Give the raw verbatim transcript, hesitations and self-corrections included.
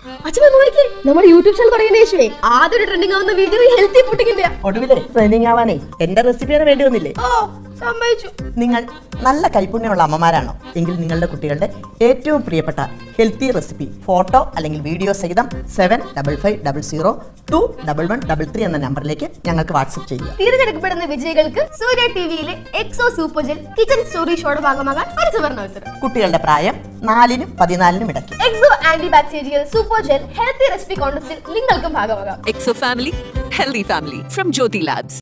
നമ്മുടെ YouTube channel തുടങ്ങിയ ആദ്യം ട്രെൻഡിംഗ് ആവുന്ന വീഡിയോ ഹെൽത്തി പുട്ടിങ്ങിന്റെ ഒടുവിലെ ട്രെൻഡിംഗ് ആവാനേ എന്റെ റെസിപ്പിയാണ് വേണ്ടി വന്നില്ലേ? നിങ്ങൾ നല്ല കൈപുണ്യമുള്ള അമ്മമാരാണോ എങ്കിൽ നിങ്ങളുടെ കുട്ടികളുടെ ഏറ്റവും പ്രിയപ്പെട്ട ഹെൽത്തി റെസിപ്പി ഫോട്ടോ അല്ലെങ്കിൽ വീഡിയോ സഹിതം seven double five double zero two double one double three എന്ന നമ്പറിലേക്ക് ഞങ്ങൾക്ക് വാട്സ്ആപ്പ് ചെയ്യുക. തിരഞ്ഞെടുക്കപ്പെടുന്ന വിജയികൾക്ക് സൂര്യ ടിവിയിലെ Exo super gel kitchen story ഷോയുടെ ഭാഗമാകാൻ ഒരു സുവർണ്ണ അവസരം. കുട്ടികളുടെ പ്രായം നാലിനും പതിനാലിനും ഇടയ്ക്ക്. Exo anti bacterial super gel healthy recipe കോൺടെസ്റ്റിൽ നിങ്ങൾക്കും ഭാഗമാകാം. Exo family, healthy family from Jyothy labs.